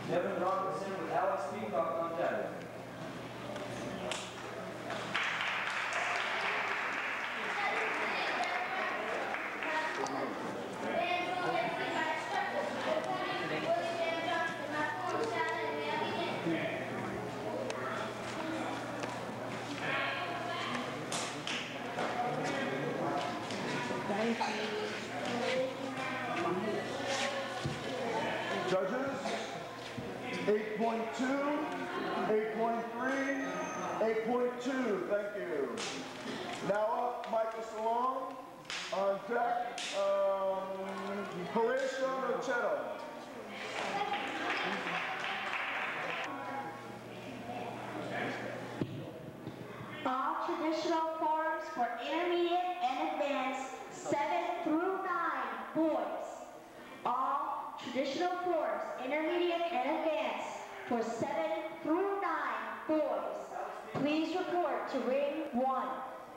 Devin Robinson with Alex Peacock on deck. Judges, 8.2, 8.3, 8.2, thank you. Now up, Michael Salone. On deck, Horatio Nochetto. All traditional forms for intermediate and advanced 7 through 9 boys. All traditional forms, intermediate and advanced for 7 through 9 boys. Please report to ring 1.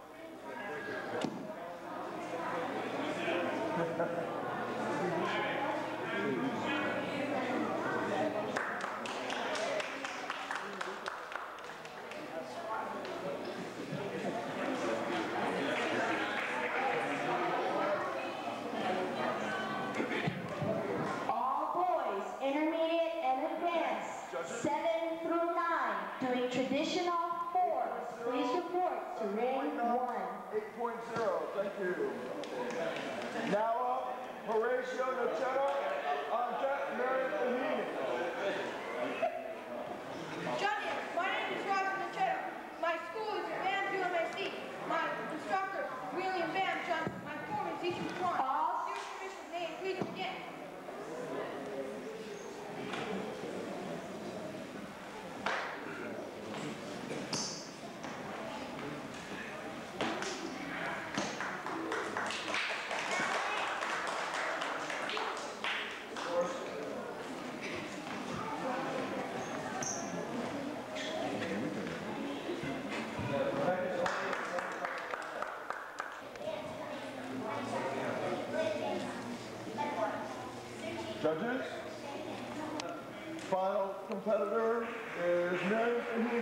Intermediate and advanced, 7 through 9, doing traditional forms. Please report to ring 1. 8.0, thank you. Now up, Horatio Nochetto. On deck, Marion Fahimi. Johnny, my name is Roger Nochetto. My school is Bam UMSC. My instructor, William Bam Johnson. My form is each one. Student commission name, please begin. Judges, final competitor is Marion Fahimi.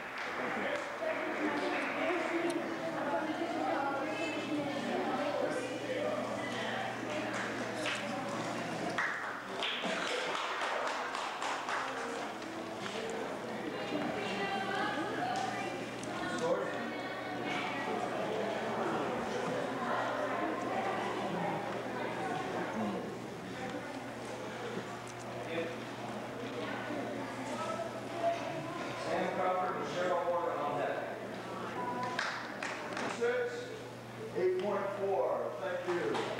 Sam Crawford and Cheryl Morgan on deck. 6, 8.4, thank you.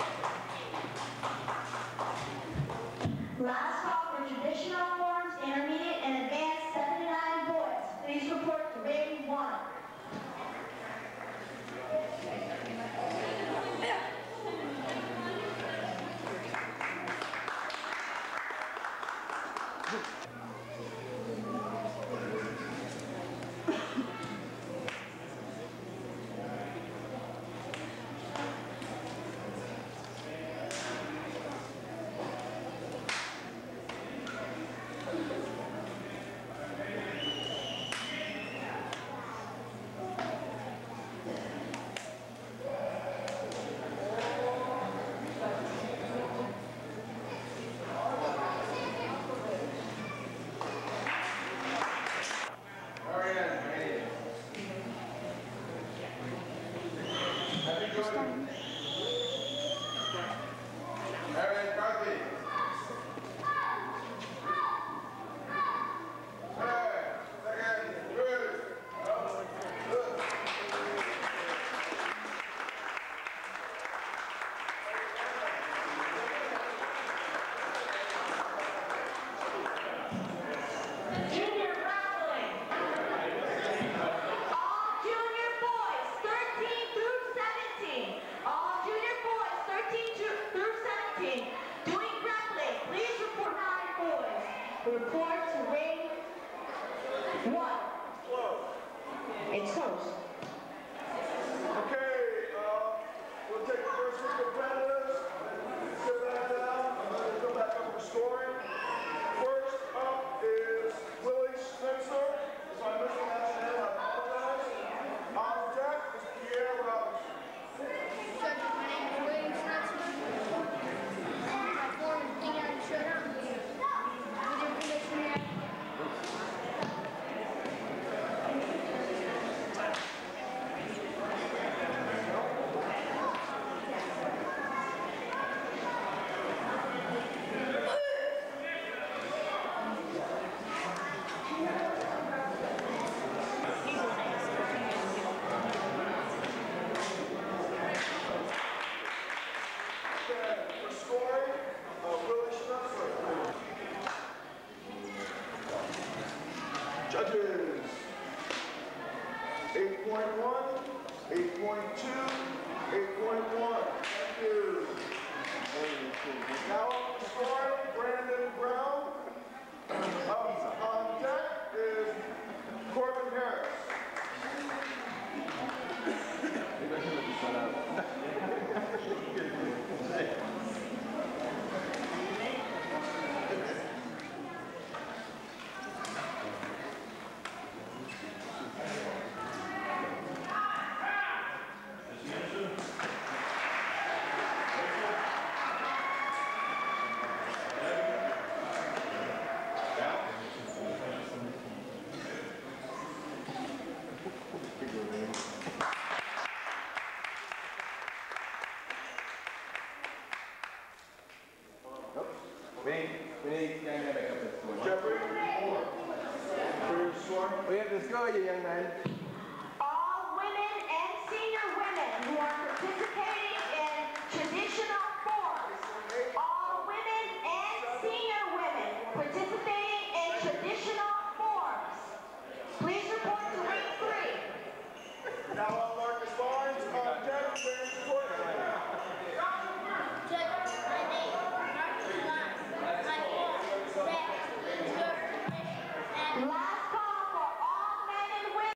Last call for traditional forms, intermediate and advanced 7 to 9 boys. Please report to ring 1. Judges. 8.1, 8.2, 8.1. Thank you. Now up to scoring, Brandon Brown. Up on deck is Corbin Harris. We need young men to come to the score. Jeffrey, for your score. We have to score you, young man. All women and senior women who are participating in traditional forms. All women and senior women participating